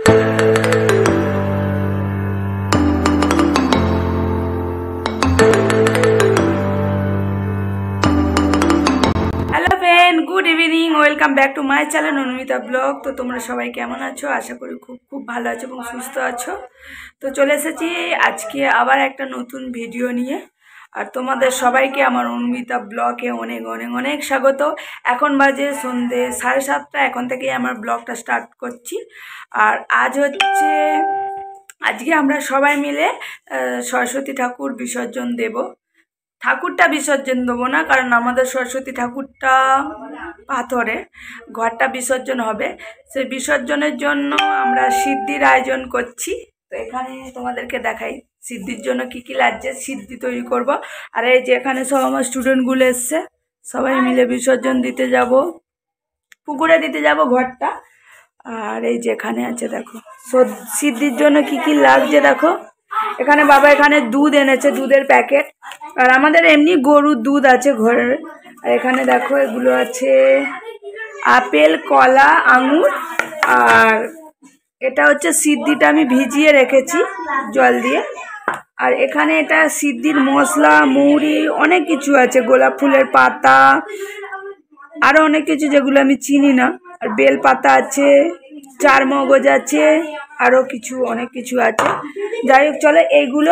Good evening welcome back to my channel Anumita blog. तो तुम्हारा सबाई केमन आछो? आशा करी खूब खूब भालो आछो एबं सुस्थ आछो। तो चले एसेছি আজকে আবার একটা নতুন ভিডিও নিয়ে। আর তোমাদের সবাইকে আমার অনুমিতা ব্লগে অনেক অনেক অনেক স্বাগত। এখন বাজে সন্ধ্যে 7:30। এখন থেকেই আমার ব্লগটা স্টার্ট করছি। আর আজকে আমরা সবাই মিলে সরস্বতী ঠাকুর বিসর্জন দেব। ঠাকুরটা বিসর্জন দেবো না, কারণ আমাদের সরস্বতী ঠাকুরটা পাথরে, ঘরটা বিসর্জন হবে। সেই বিসর্জনের জন্য আমরা সিদ্ধির আয়োজন করছি। তো এখানে তোমাদেরকে দেখাই সিদ্ধির জন্য কি কি লাগছে। সিদ্ধি তৈরি করব। আর এই যে এখানে সব আমার স্টুডেন্টগুলো এসছে, সবাই মিলে বিসর্জন দিতে যাব, পুকুরে দিতে যাব ঘরটা। আর এই যে এখানে আছে দেখো সিদ্ধির জন্য কি কি লাগছে দেখো। এখানে বাবা এখানে দুধ এনেছে, দুধের প্যাকেট। আর আমাদের এমনি গরুর দুধ আছে ঘরের। আর এখানে দেখো এগুলো আছে আপেল, কলা, আঙুর। আর এটা হচ্ছে সিদ্ধিটা আমি ভিজিয়ে রেখেছি জল দিয়ে। আর এখানে এটা সিদ্ধির মশলা, মৌরি, অনেক কিছু আছে, গোলাপ ফুলের পাতা, আরও অনেক কিছু যেগুলো আমি চিনি না। আর বেল পাতা আছে, চার মগজ আছে, আরও কিছু অনেক কিছু আছে। যাই হোক চলো এইগুলো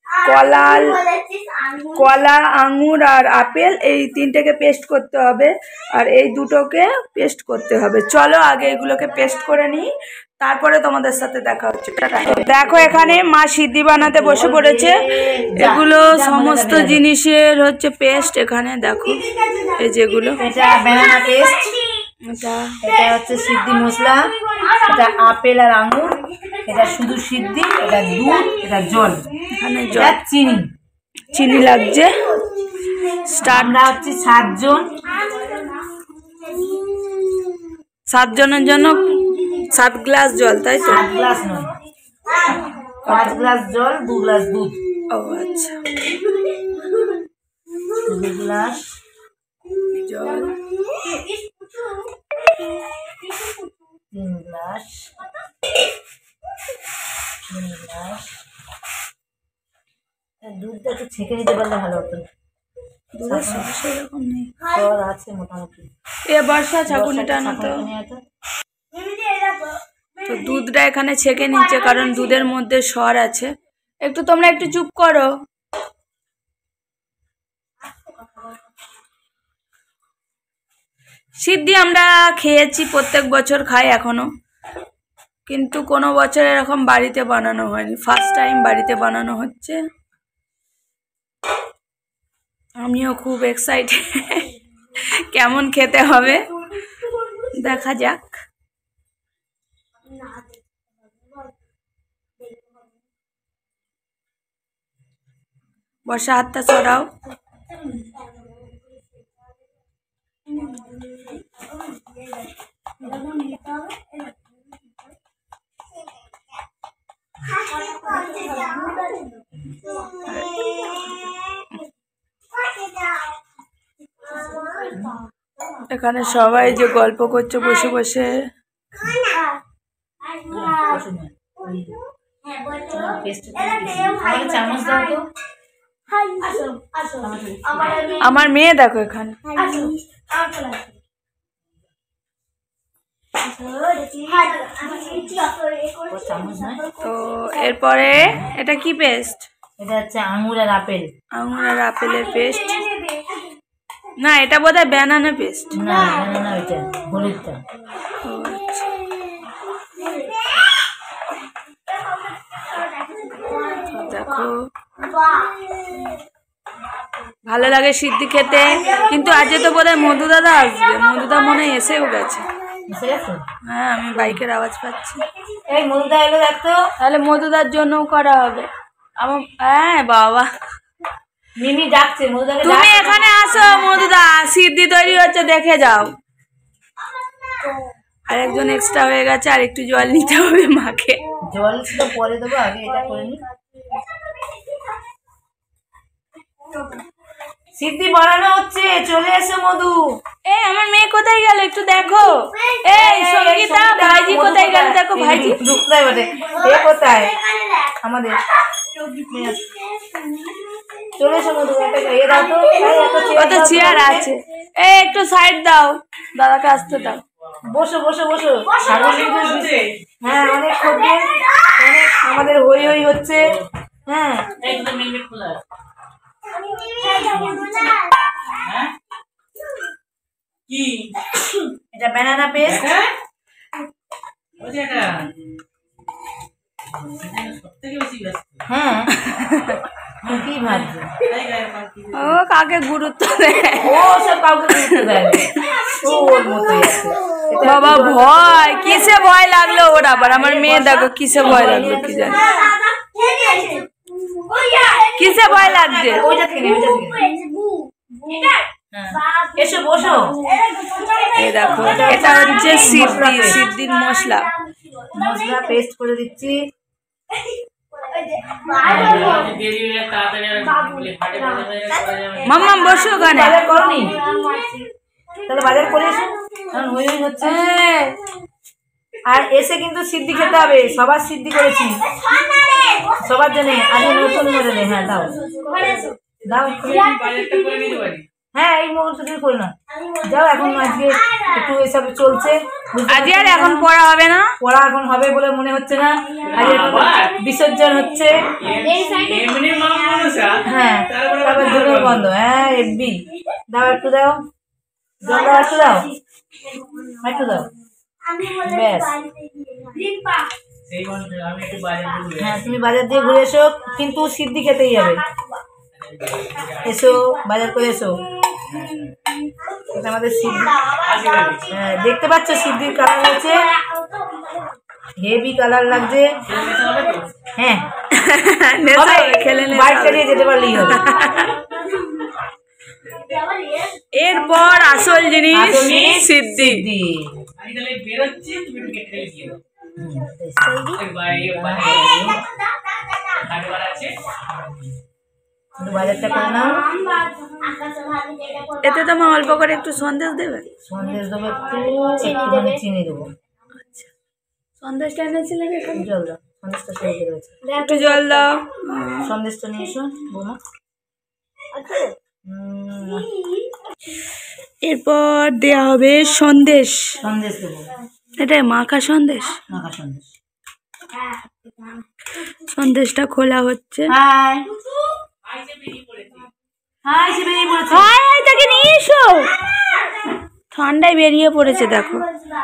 কলা, আঙুর আর আপেল এই তিনটেকে পেস্ট করতে হবে। আর এই দুটোকে পেস্ট করতে হবে। চলো আগে এগুলোকে পেস্ট করে নিই, তারপরে তোমাদের সাথে দেখা হচ্ছে। দেখো এখানে মা সিদ্ধি বানাতে বসে পড়েছে। এগুলো সমস্ত জিনিসের হচ্ছে পেস্ট। এখানে দেখো এই যেগুলো, এটা ব্যানানা পেস্ট, এটা হচ্ছে সিদ্ধি মশলা, এটা আপেল আর আঙুর, এটা শুধু সিদ্ধি, এটা দুধ, এটা জল, এখানে জল, চিনি লাগছে। আমরা হচ্ছে 7 জন, 7 জনের জন্য 7 গ্লাস জল, তাই তো? 7 গ্লাস নয়, 5 গ্লাস জল, 2 গ্লাস দুধ। ও আচ্ছা, 2 গ্লাস জল, 3 গ্লাস, 3 গ্লাস। দুধটা একটু ছেঁকে নিতে পারলে ভালো হতো। দুধের সমস্যা এরকম নেই, জল আছে মোটামুটি। এ বর্ষা ছাঁকুনিটা না তো। তো দুধটা এখানে ছেঁকে নিচ্ছে, কারণ দুধের মধ্যে সর আছে। একটু তোমরা একটু চুপ করো। সিদ্ধি আমরা খেয়েছি, প্রত্যেক বছর খাই এখনো, কিন্তু কোনো বছর এরকম বাড়িতে বানানো হয়নি। ফার্স্ট টাইম বাড়িতে বানানো হচ্ছে। আমিও খুব এক্সাইটেড, কেমন খেতে হবে দেখা যাক। বর্ষা হাতটা সরাও। এখানে সবাই যে গল্প করছে বসে বসে। আমার মেয়ে দেখো এখানে। তো এরপরে এটা কি পেস্ট? এটা হচ্ছে আঙুর আর আপেল। আঙুর আর আপেলের পেস্ট না, এটা বোধহয় ব্যানানা পেস্ট। না, ব্যানানা ওইটা হলুদটা। দেখো ভালো লাগে সিদ্ধি খেতে, কিন্তু আজকে তো বোধহয় মধু দাদা আসবে। মধুদা মনে হয় এসেও গেছে। হ্যাঁ, আমি বাইকের আওয়াজ পাচ্ছি। এই মধুদা এলো দেখতো, তাহলে মধুদার জন্যও করা হবে। আমার হ্যাঁ বাবা, মিমি ডাকছে মধুদাকে। তুমি এখানে আসো মধুদা, সিদ্ধি তৈরি হচ্ছে, দেখে যাও। আর একজন এক্সট্রা হয়ে গেছে, আর একটু জল নিতে হবে মাকে। জল তো পরে দেবো, আগে এটা করে নি। সিদ্ধি বানানো হচ্ছে, চলে এসো মধু। এই আমার মেয়ে কোথায় গেল একটু দেখো। এই সঙ্গীতা ভাইজি কোথায় গেল দেখো। ভাইজি কোথায় বটে, এ কোথায় আমাদের চলে এসো মধু। এ দাও তো, কত চেয়ার আছে। এই একটু সাইড দাও, দাদাকে আসতে দাও। বসো বসো বসো। হ্যাঁ অনেক খদ্দের, অনেক আমাদের হই হই হচ্ছে। হ্যাঁ এটা ব্যানানা পেস্ট। হ্যাঁ কি ভাবছো? ও কাকে গুরুত্ব দেয়? ও সব কাউকে গুরুত্ব দেয় না। ও ওর মতোই আছে। বাবা ভয়, কিসে ভয় লাগলো ওর আবার? আমার মেয়ে দেখো কিসে ভয় লাগলো কি জানি, কিসে ভয় লাগছে। ওইটা থেকে ওইটা থেকে এসো বসো। এই দেখো এটা হচ্ছে সিদ্ধির মশলা পেস্ট করে দিচ্ছি। মাম্মা বসো ওখানে। বাজার করনি? তাহলে বাজার করে এসো, কারণ হই হই হচ্ছে। আর এসে কিন্তু সিদ্ধি খেতে হবে। সবার সিদ্ধি করেছি, সবার জন্য। আজকে নতুন মডেলে। হ্যাঁ দাও দাও। হ্যাঁ এই মুহূর্তে তুমি করো না, যাও। এখন আজকে একটু এসব চলছে। আজ আর এখন পড়া হবে না, পড়া এখন হবে বলে মনে হচ্ছে না। আজ বিসর্জন হচ্ছে। হ্যাঁ তারপর ধুলো বন্ধ। হ্যাঁ এফবি দাও, একটু দাও জল দাও, একটু দাও, একটু দাও, ব্যাস। হ্যাঁ তুমি বাজার দিয়ে ঘুরে এসো, কিন্তু সিদ্ধি খেতেই হবে। এসো বাজার করে এসো। আমাদের সিদ্ধি, হ্যাঁ দেখতে পাচ্ছ সিদ্ধির কালার হয়েছে, হেভি কালার লাগছে। হ্যাঁ বাইকটা নিয়ে যেতে পারলেই হবে। এরপর আসল জিনিস সিদ্ধি। বাজারটা করে নাও। এতে তোমার অল্প করে একটু সন্দেশ দেবে। সন্দেশ দেবো, একটু চিনি দেবো। আচ্ছা সন্দেশটা এনেছিলে? জল দাও, সন্দেশটা সেই রয়েছে। একটু জল দাও। সন্দেশটা নিয়ে এসো বোমা। এরপর দেয়া হবে সন্দেশ। সন্দেশ দেবো, এটা মাখা সন্দেশ। মাখা সন্দেশ। সন্দেশটা খোলা হচ্ছে। হাই হাই সে বেরিয়ে পড়েছে। হাই হাই তাকে নিয়ে এসো, ঠান্ডায় বেরিয়ে পড়েছে দেখো।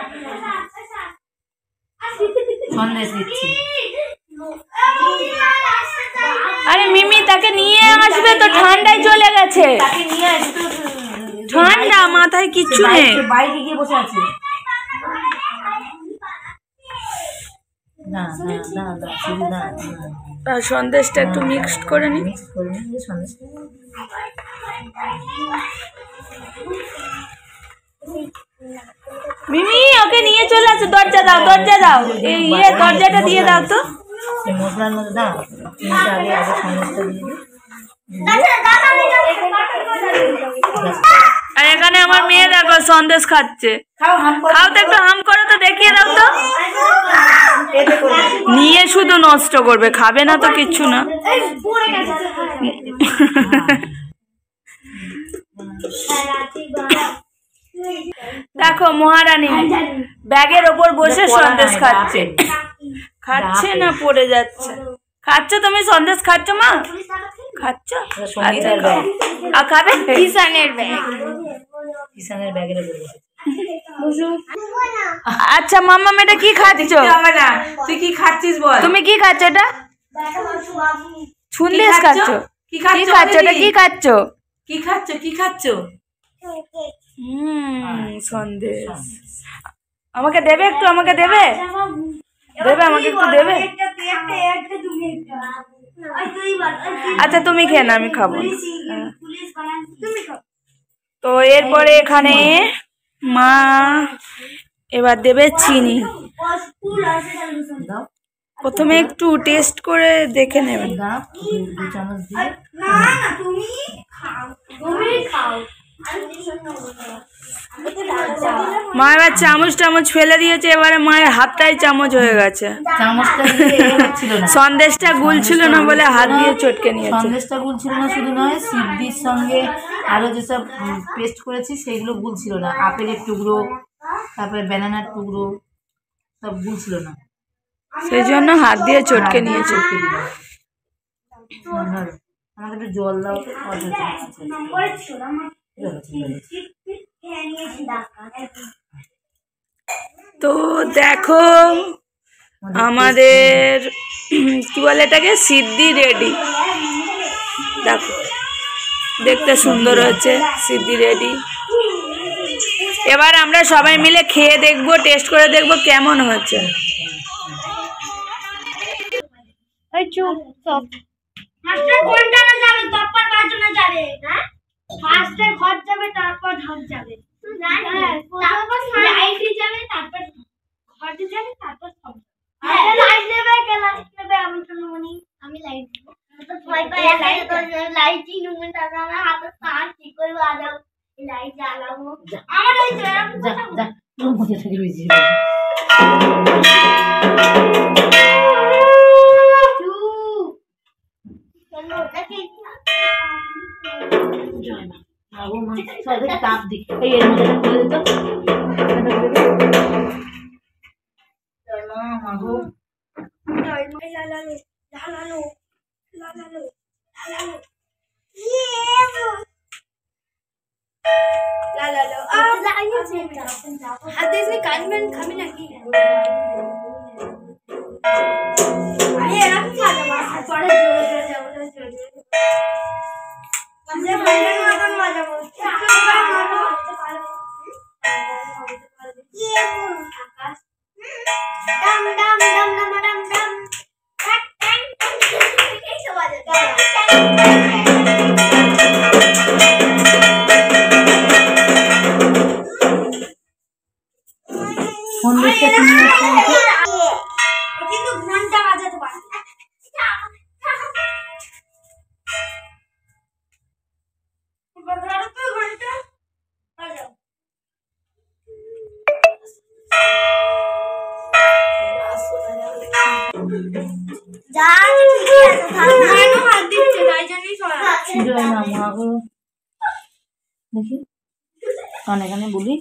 সন্দেশ দিচ্ছি। আরে মিমি তাকে নিয়ে আসবে তো, ঠান্ডায় চলে গেছে। তাকে নিয়ে আসবে, ঠান্ডা মাথায় কিচ্ছু নেই। বাইরে গিয়ে বসে আছে। না না না না শুধু না। আর সন্দেশটা একটু মিক্সড করে নি। মিক্স করে নিন সন্দেশটা। মিমি ওকে নিয়ে চলে আসো, দরজা দাও, দরজা দাও। এই দরজাটা দিয়ে দাও তো। এই মশলার মধ্যে দাও, চিনিটা আগে আগে সন্দেশটা দিয়ে দিই। আর এখানে আমার মেয়ে দেখো সন্দেশ খাচ্ছে। খাও তো, একটু হাম করো তো, দেখিয়ে দাও তো। নিয়ে শুধু নষ্ট করবে, খাবে না তো কিচ্ছু না। দেখো মহারানী ব্যাগের ওপর বসে সন্দেশ খাচ্ছে। খাচ্ছে না পড়ে যাচ্ছে। খাচ্ছ তুমি সন্দেশ? খাচ্ছ মা? খাচ্ছ? আর খাবে? কিষানের ব্যাগ, কিষানের ব্যাগের উপর। আচ্ছা মাম্মা এটা কি খাচ্ছ? তুই কি খাচ্ছিস বল? তুমি কি খাচ্ছ? এটা সন্দেশ খাচ্ছ? কি খাচ্ছ? এটা কি খাচ্ছ? কি খাচ্ছ? কি খাচ্ছ? সন্দেশ। আমাকে দেবে একটু? আমাকে দেবে? দেবে আমাকে একটু দেবে? আচ্ছা তুমি খেয়ে না, আমি খাবো। তো এরপরে এখানে মা এবার দেবে চিনি। প্রথমে একটু টেস্ট করে দেখে নেবেন। দু চামচ দিয়ে মা এবার চামচ টামচ ফেলে দিয়েছে, এবারে মায়ের হাতটাই চামচ হয়ে গেছে। চামচটা দিয়ে হচ্ছিল না, সন্দেশটা গুলছিল না বলে হাত দিয়ে চটকে নিয়েছে। সন্দেশটা গুলছিল না শুধু নয়, সিদ্ধির সঙ্গে আরো যেসব পেস্ট করেছি সেগুলো গুলছিল না। আপেলের টুকরো, তারপরে ব্যানানার টুকরো সব গুলছিল না, সেই জন্য হাত দিয়ে চটকে নিয়েছে। আমাকে একটু জল দাও। তো দেখো আমাদের কি বলে এটাকে, সিদ্ধি রেডি। দেখো দেখতে সুন্দর হচ্ছে, সিদ্ধি রেডি। এবার আমরা সবাই মিলে খেয়ে দেখবো, টেস্ট করে দেখবো কেমন হচ্ছে। তাপ দি এই এর মধ্যে তুলে দিত। দেখি কানে কানে বলি,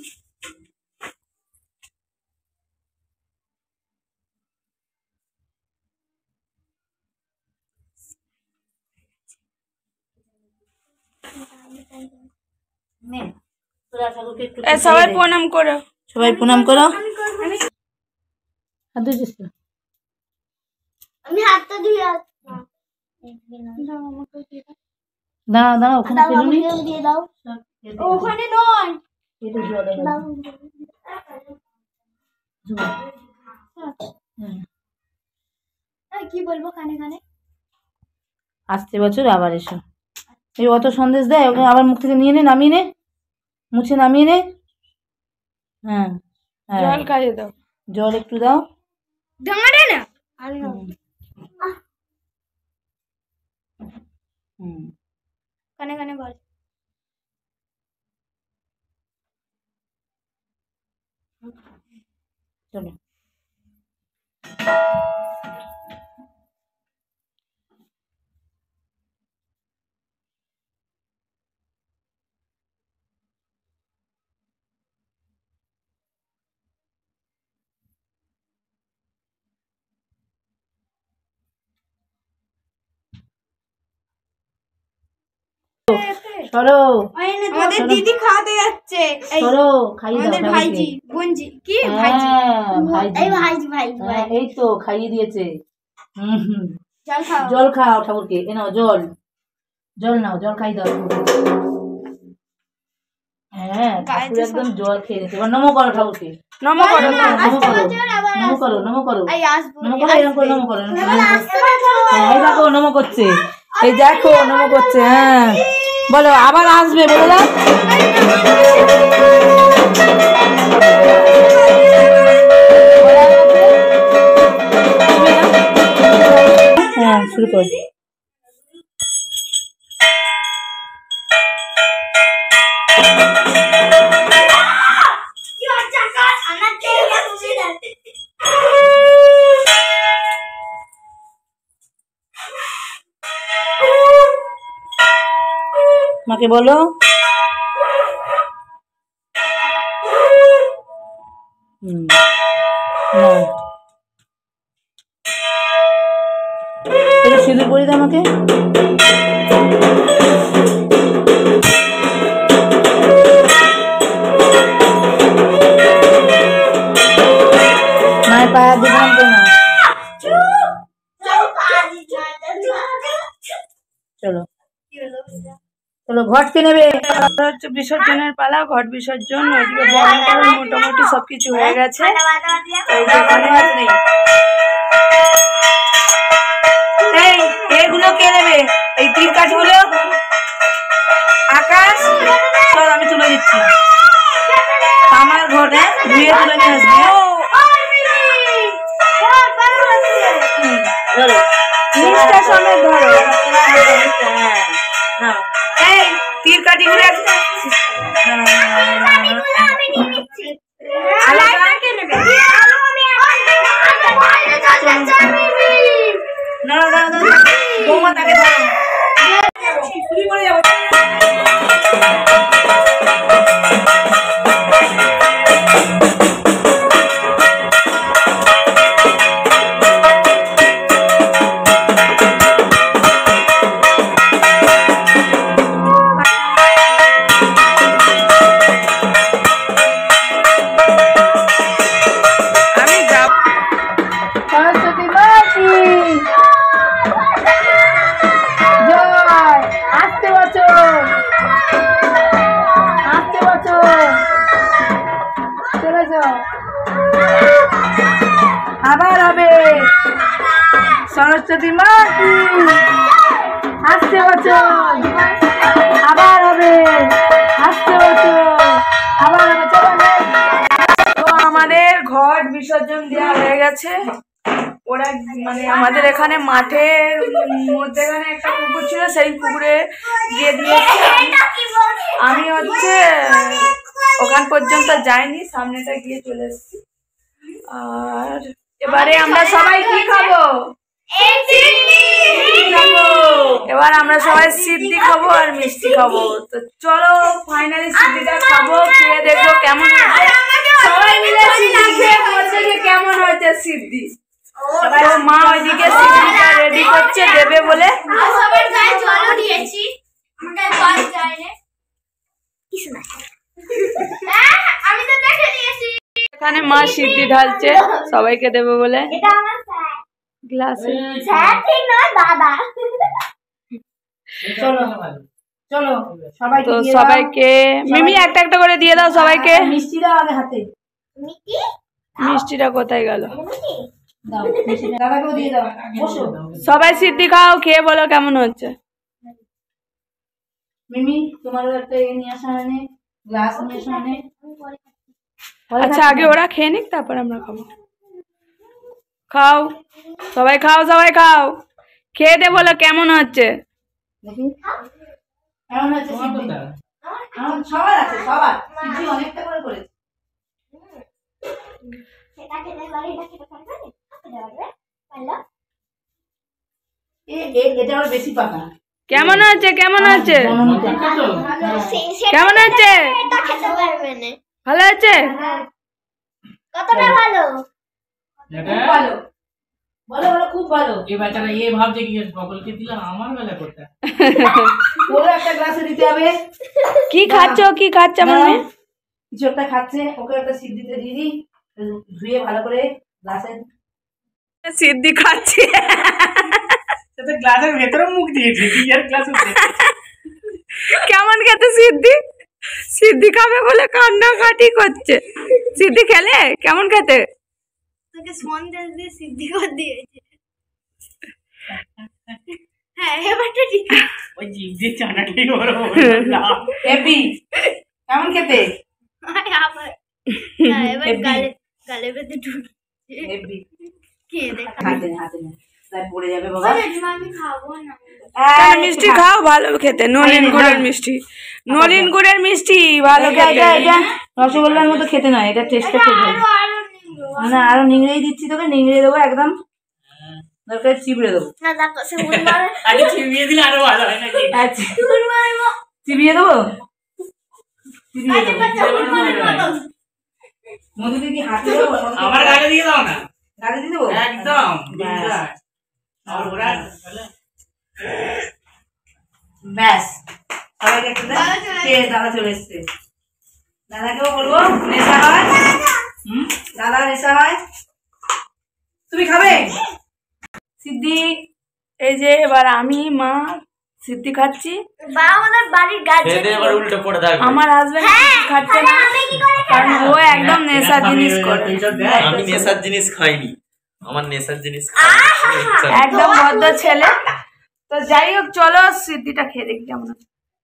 সবাই প্রণাম করো, সবাই প্রণাম করো। আমি হাতটা ধুয়ে দাঁড়াও দাঁড়াও, ওখানে দিয়ে দাও, ওখানে নয়। কি বলবো কানে কানে? আসতে বছর আবার এসো। এই অত সন্দেশ দেয়, ওকে আবার মুখ থেকে নিয়ে নে, নামিয়ে নে, মুছে নামিয়ে নে। হ্যাঁ হ্যাঁ, জল খাইয়ে দাও, জল একটু দাও। দাঁড়ে না কানে কানে বল। চলো সরো, আমাদের দিদি খাওয়াতে যাচ্ছে, সরো খাইয়ে দাও। আমাদের ভাইজি বোনজি কি ভাইজি, এই ভাইজি ভাই এই তো খাইয়ে দিয়েছে। জল খাও, জল খাও ঠাকুরকে, এ নাও জল, জল নাও, জল খাই দাও। হ্যাঁ ঠাকুর একদম জল খেয়ে নিতে। এবার নমো করো ঠাকুরকে, নমো করো, নমো করো, নমো করো, নমো করো, এই আসবো নমো করো, এরকম করে নমো করো। এই দেখো নমো করছে, এই দেখো নমো করছে। হ্যাঁ বলো, আবার আসবে বলে দাও। শুরু কর। মাকে বলো। এটা সিঁদুর পরিয়ে দাও আমাকে। মায়ের পায়ে হাত দিলাম তো না। চলো চলো, ঘটকে নেবে। হচ্ছে বিসর্জনের পালা, ঘট বিসর্জন। ওইদিকে বরণ মোটামুটি সবকিছু হয়ে গেছে। এগুলো কে নেবে? এই তিন কাঠগুলো আকাশ, চল আমি তুলে দিচ্ছি। আমার ঘরে ধুয়ে তুলে নিয়ে আসবে। নিষ্ঠা সমেত ধরো। এই তীর কাঠি গুলো বৌমা তাকে ধরো। চুরি করে যাবো। আবার হবে সরস্বতী মা আসতে বছর, আবার হবে আসতে বছর, আবার হবে। তো আমাদের ঘট বিসর্জন দেওয়া হয়ে গেছে। ওরা মানে আমাদের এখানে মাঠের মধ্যেখানে একটা পুকুর ছিল, সেই পুকুরে গিয়ে দিয়েছে। আমি হচ্ছে ওখান পর্যন্ত যাইনি, সামনেটা গিয়ে চলে এসেছি। আর এবারে আমরা সবাই কি খাবো? এবার আমরা সবাই সিদ্ধি খাবো আর মিষ্টি খাবো। তো চলো ফাইনালি সিদ্ধিটা খাবো, খেয়ে দেখবো কেমন হয়েছে। সবাই মিলে সিদ্ধি খেয়ে বলছে যে কেমন হয়েছে সিদ্ধি। তো মা ওইদিকে সিদ্ধিটা রেডি করছে দেবে বলে। এখানে মা সিদ্ধি ঢালছে সবাইকে দেবে বলে গ্লাসে। চলো চলো তো সবাইকে মিমি একটা একটা করে দিয়ে দাও সবাইকে। মিষ্টি দাও আগে হাতে। মিষ্টিটা কোথায় গেল? দাও মিষ্টি দাদাকেও দিয়ে দাও। বসো সবাই সিদ্ধি খাও, খেয়ে বলো কেমন হচ্ছে। মিমি তোমারও একটা নিয়ে আসা মানে গ্লাস নিয়ে আসা মানে। আচ্ছা আগে ওরা খেয়ে নিক, তারপর আমরা খাবো। খাও সবাই, খাও সবাই খাও, খেয়ে দে বলো কেমন হচ্ছে। দেখি কেমন হচ্ছে সিদ্ধি। আমার সবার আছে, সবার সিদ্ধি অনেকটা করে করেছে। এটা আবার বেশি পাকা। কেমন হচ্ছে? কেমন হচ্ছে? কেমন হচ্ছে? ভালো আছে? কতটা ভালো? খুব ভালো। বলো বলো খুব ভালো। এই বাচ্চারা এই ভাবছে কি সকলকে দিলাম আমার বেলা করতে। ওরা একটা গ্লাসে দিতে হবে। কি খাচ্ছ? কি খাচ্ছে আমার মেয়ে? কিছু একটা খাচ্ছে, ওকে একটা সিদ্ধিতে দিয়ে দিই, ধুয়ে ভালো করে গ্লাসে। সিদ্ধি খাচ্ছি। সেটা গ্লাসের ভেতরে মুখ দিয়েছে, আর গ্লাসে কেমন খেতে সিদ্ধি? সিদ্ধি খাবে বলে কান্নাকাটি করছে। সিদ্ধি খেলে কেমন খেতে? তোকে সন্দেশ দিয়ে সিদ্ধি করে দিয়েছে। হ্যাঁ এবারটা ঠিক। ওই জিভ দিয়ে চানাটাই বড় হেভি। কেমন খেতে? আবার হ্যাঁ এবার গালে গালে বেঁধে ঢুকছে। হেভি। খেয়ে দেখ। হাতে নে হাতে নে। তাই পড়ে যাবে বাবা। আমি খাবো না। কেন মিষ্টি খাও ভালো খেতে, নলিন গুড়ের মিষ্টি, নলিন গুড়ের মিষ্টি ভালো এটা খেতে। এটা এটা রসগোল্লার মতো খেতে নয়, এটা টেস্টটা খেতে হবে। না আরো নিংড়েই দিচ্ছি তোকে, নিংড়ে দেবো একদম, দরকার চিবড়ে দেবো। না দেখো সে ভুল মারে। আগে চিবিয়ে দিলে আরো ভালো হয় নাকি? আচ্ছা ভুল মারবো। চিবিয়ে দেবো, চিবিয়ে দেবো। ভুল মারবো। মধুকে কি হাতে দেবো? আমার গাড়ি দিয়ে দাও না, গাড়ি দিয়ে দেবো একদম ব্যাস। বিন্দাস। আর ওরা ব্যাস, সবাইকে একটু দে। কে দাদা চলে এসছে, দাদাকেও বলবো নেশা হয়। দাদা নেশা হয়, তুমি খাবে সিদ্ধি? এই যে এবার আমি মা সিদ্ধি খাচ্ছি, বা আমাদের বাড়ির গাছে খেয়ে এবার উল্টো পড়ে থাকবে। আমার হাজবেন্ড খাচ্ছে না কারণ ও একদম নেশা জিনিস করে, আমি নেশার জিনিস খাইনি, আমার নেশার জিনিস খাই। একদম ভদ্র ছেলে। তো যাই হোক চলো সিদ্ধিটা খেয়ে দেখি কেমন আছে।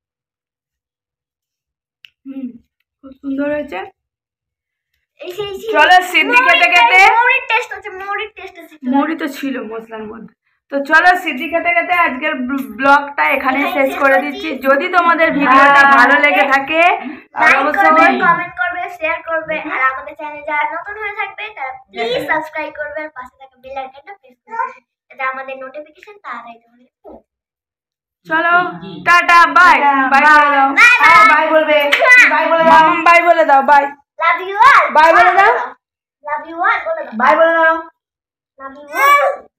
খুব সুন্দর হয়েছে। এই সেই চলো সিদ্ধি খেতে খেতে, মৌরির টেস্ট আছে, মৌরির টেস্ট আছে। মুড়ি তো ছিল মশলার মধ্যে। তো চলো সিদ্ধি খেতে খেতে আজকের ব্লগটা এখানে শেষ করে দিচ্ছি। যদি তোমাদের ভিডিওটা ভালো লেগে থাকে তাহলে লাইক করবে, অবশ্যই কমেন্ট করবে, শেয়ার করবে, আর আমাদের চ্যানেলে যারা নতুন হয়ে থাকবে তারা প্লিজ সাবস্ক্রাইব করবে আর পাশে থাকা বেল আইকনটা প্রেস করবে যাতে আমাদের নোটিফিকেশন তাড়াতাড়ি তোমাদের পৌঁছে। চলো টাটা বাই বাই বলে দাও, বাই বলবে, বাই বলে দাও, মাম বাই বলে দাও, bye love you all. Bye বলে দাও, লাভ ইউ অল বলে দাও। বাই বলে দাও। Love you all.